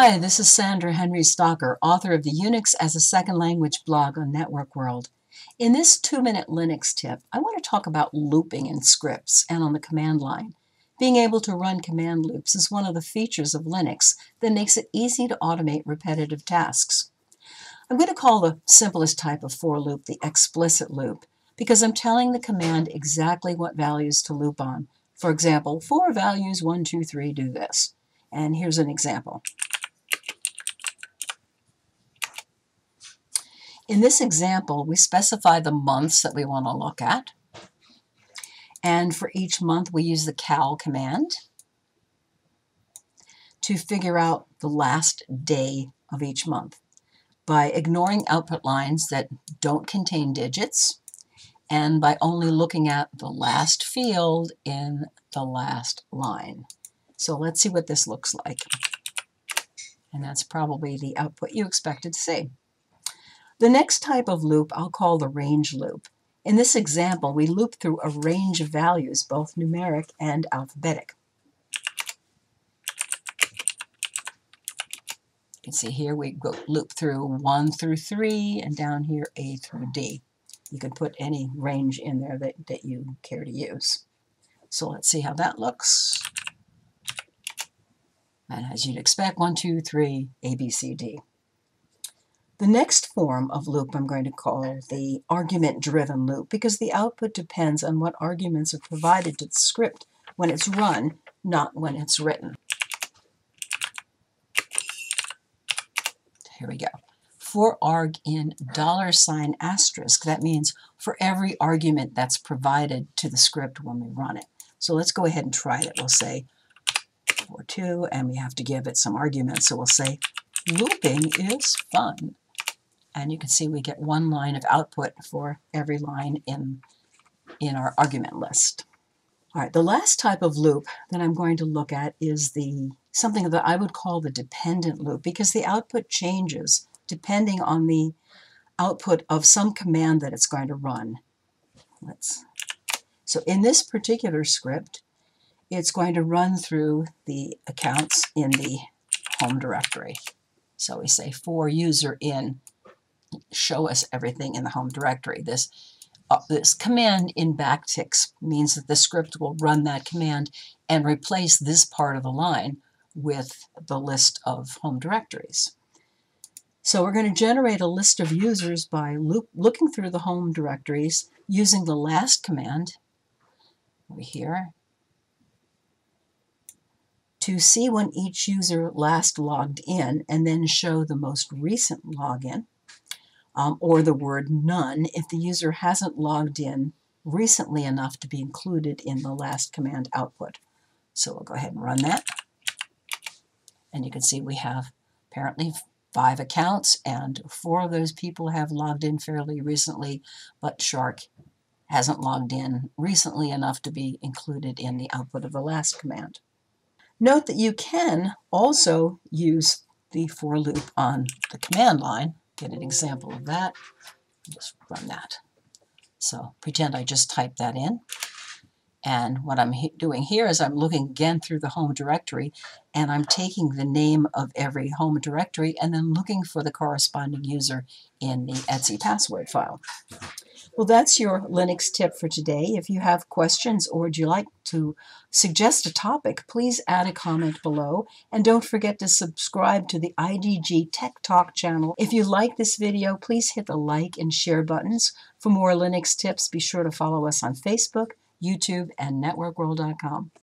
Hi, this is Sandra Henry Stocker, author of the Unix as a Second Language blog on Network World. In this 2-minute Linux tip, I want to talk about looping in scripts and on the command line. Being able to run command loops is one of the features of Linux that makes it easy to automate repetitive tasks. I'm going to call the simplest type of for loop the explicit loop because I'm telling the command exactly what values to loop on. For example, for values 1, 2, 3, do this. And here's an example. In this example, we specify the months that we want to look at. And for each month, we use the cal command to figure out the last day of each month by ignoring output lines that don't contain digits and by only looking at the last field in the last line. So let's see what this looks like. And that's probably the output you expected to see. The next type of loop I'll call the range loop. In this example, we loop through a range of values, both numeric and alphabetic. You can see here we go loop through 1 through 3 and down here A through D. You can put any range in there that you care to use. So let's see how that looks. And as you'd expect, 1, 2, 3, A, B, C, D. The next form of loop I'm going to call the argument-driven loop because the output depends on what arguments are provided to the script when it's run, not when it's written. Here we go. For arg in $**, that means for every argument that's provided to the script when we run it. So let's go ahead and try it. We'll say for 2, and we have to give it some arguments. So we'll say looping is fun. And you can see we get one line of output for every line in our argument list. All right, the last type of loop that I'm going to look at is something that I would call the dependent loop because the output changes depending on the output of some command that it's going to run. So in this particular script, it's going to run through the accounts in the home directory. So we say for user in show us everything in the home directory. This command in backticks means that the script will run that command and replace this part of the line with the list of home directories. So we're going to generate a list of users by looking through the home directories using the last command over here to see when each user last logged in and then show the most recent login. Or the word none if the user hasn't logged in recently enough to be included in the last command output. So we'll go ahead and run that. And you can see we have apparently 5 accounts, and 4 of those people have logged in fairly recently, but Shark hasn't logged in recently enough to be included in the output of the last command. Note that you can also use the for loop on the command line. Get an example of that. Just run that. So pretend I just typed that in. And what I'm doing here is I'm looking again through the home directory and I'm taking the name of every home directory and then looking for the corresponding user in the Etsy password file. Well, that's your Linux tip for today. If you have questions or would you like to suggest a topic, please add a comment below. And don't forget to subscribe to the IDG Tech Talk channel. If you like this video, please hit the like and share buttons. For more Linux tips, be sure to follow us on Facebook, YouTube, and networkworld.com.